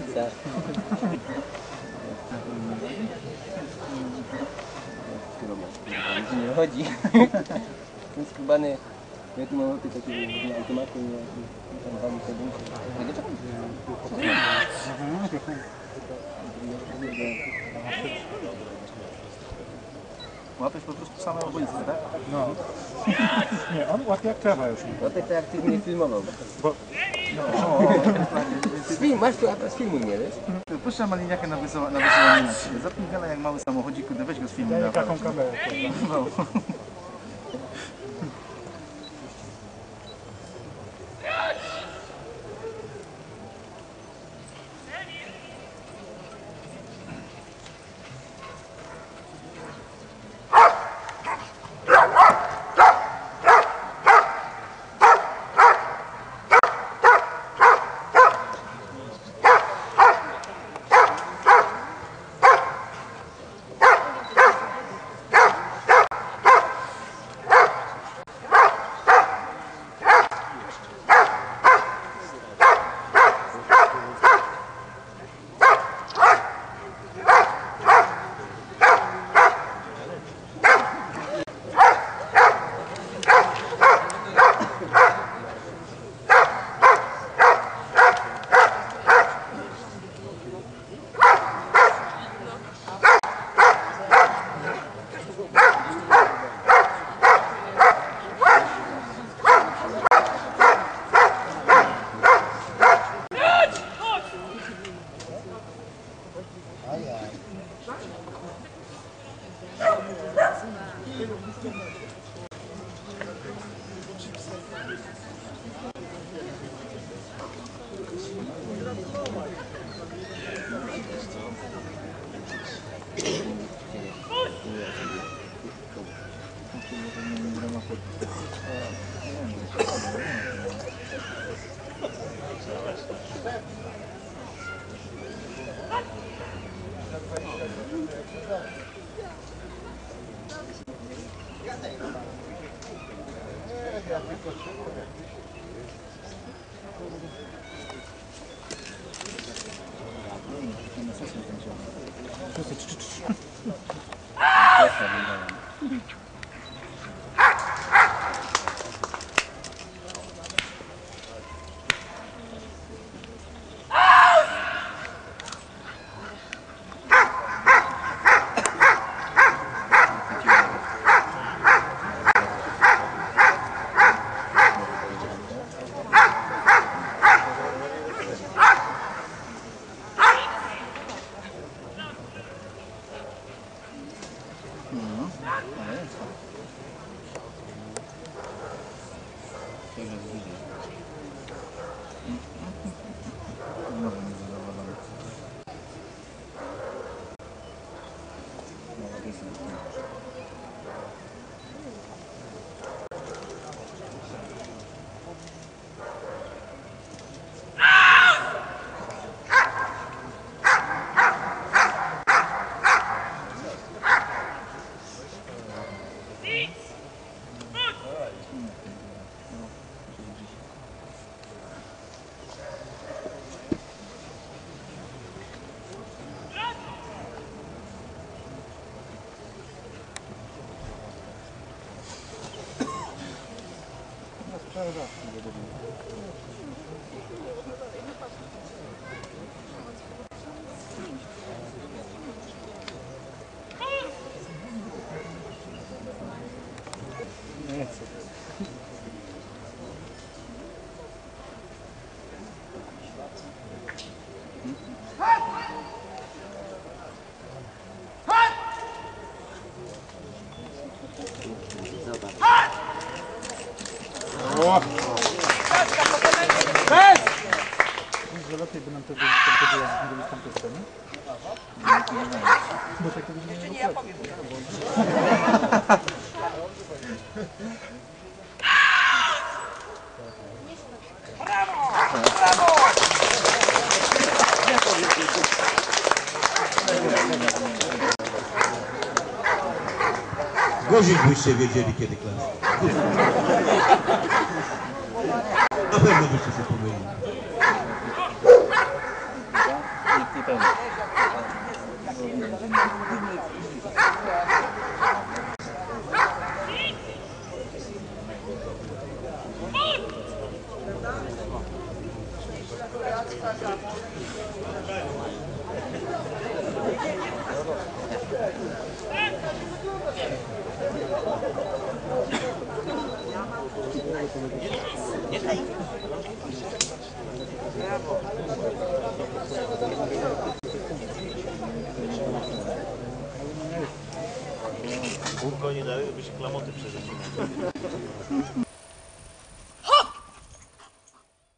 Pizza. Nie chodzi. Ten skubany, ja tu mam opie takie automaty i tam wami te dymki. Łapiesz po prostu same obojce, tak? No. Nie, on łapie jak trawa już. Łapię to jak ty mnie filmował. Bo... Masz tu aparat, filmuj mnie, wiesz? Puszczam maliniakę na wysyłanie na ciebie. Zapnij gala jak mały samochodzik, kurde, weź go z filmu. Ja nie taką kamerę. No. Że lepiej by nam to wychodziło z tamtej strony. Bo tak to będzie nie było. Gorzej byście wiedzieli, kiedy klęska. Na pewno byście się pomylili. Kółko nie daje, żeby się klamoty przerzuciły.